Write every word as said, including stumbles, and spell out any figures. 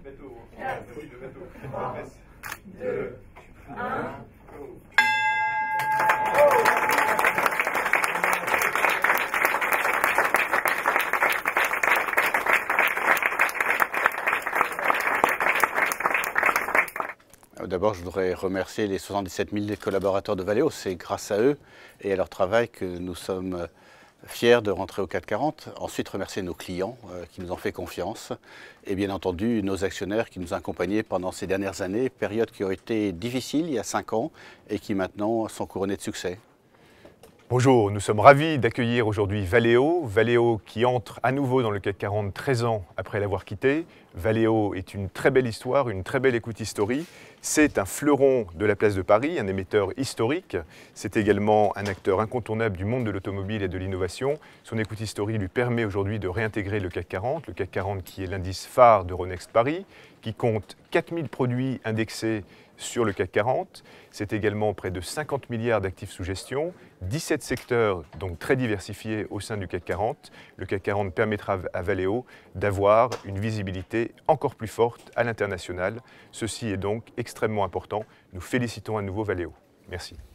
trois, deux, un. D'abord, je voudrais remercier les soixante-dix-sept mille collaborateurs de Valeo. C'est grâce à eux et à leur travail que nous sommes fiers de rentrer au CAC quarante. Ensuite, remercier nos clients euh, qui nous ont fait confiance et bien entendu nos actionnaires qui nous ont accompagnés pendant ces dernières années, périodes qui ont été difficiles il y a cinq ans et qui maintenant sont couronnées de succès. Bonjour, nous sommes ravis d'accueillir aujourd'hui Valeo. Valeo qui entre à nouveau dans le CAC quarante treize ans après l'avoir quitté. Valeo est une très belle histoire, une très belle equity story. C'est un fleuron de la place de Paris, un émetteur historique. C'est également un acteur incontournable du monde de l'automobile et de l'innovation. Son equity story lui permet aujourd'hui de réintégrer le CAC quarante, le CAC quarante qui est l'indice phare d'Euronext Paris, qui compte quatre mille produits indexés sur le CAC quarante. C'est également près de cinquante milliards d'actifs sous gestion, dix-sept secteurs donc très diversifiés au sein du CAC quarante. Le CAC quarante permettra à Valeo d'avoir une visibilité encore plus forte à l'international. Ceci est donc extrêmement important. Nous félicitons à nouveau Valeo. Merci.